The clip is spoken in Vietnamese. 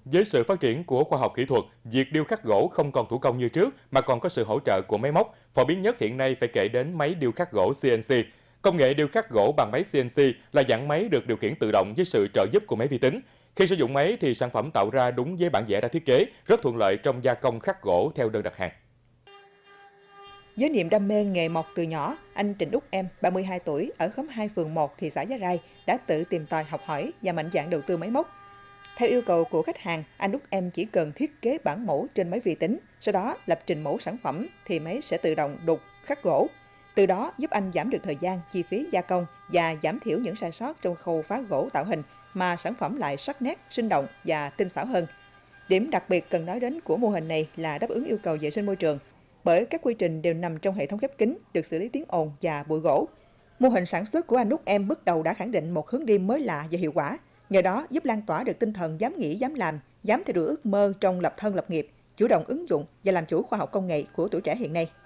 Với sự phát triển của khoa học kỹ thuật, việc điêu khắc gỗ không còn thủ công như trước mà còn có sự hỗ trợ của máy móc. Phổ biến nhất hiện nay phải kể đến máy điêu khắc gỗ CNC. Công nghệ điêu khắc gỗ bằng máy CNC là dạng máy được điều khiển tự động với sự trợ giúp của máy vi tính. Khi sử dụng máy thì sản phẩm tạo ra đúng với bản vẽ đã thiết kế, rất thuận lợi trong gia công khắc gỗ theo đơn đặt hàng. Với niềm đam mê nghề mộc từ nhỏ, anh Trịnh Út Em, 32 tuổi, ở khóm 2 phường 1, thị xã Giá Rai, đã tự tìm tòi học hỏi và mạnh dạn đầu tư máy móc. Theo yêu cầu của khách hàng, anh Út Em chỉ cần thiết kế bản mẫu trên máy vi tính, sau đó lập trình mẫu sản phẩm thì máy sẽ tự động đục, khắc gỗ. Từ đó giúp anh giảm được thời gian, chi phí gia công và giảm thiểu những sai sót trong khâu phá gỗ tạo hình, mà sản phẩm lại sắc nét, sinh động và tinh xảo hơn. Điểm đặc biệt cần nói đến của mô hình này là đáp ứng yêu cầu vệ sinh môi trường, bởi các quy trình đều nằm trong hệ thống khép kín, được xử lý tiếng ồn và bụi gỗ. Mô hình sản xuất của anh Út Em bước đầu đã khẳng định một hướng đi mới lạ và hiệu quả, nhờ đó giúp lan tỏa được tinh thần dám nghĩ, dám làm, dám theo đuổi ước mơ trong lập thân lập nghiệp, chủ động ứng dụng và làm chủ khoa học công nghệ của tuổi trẻ hiện nay.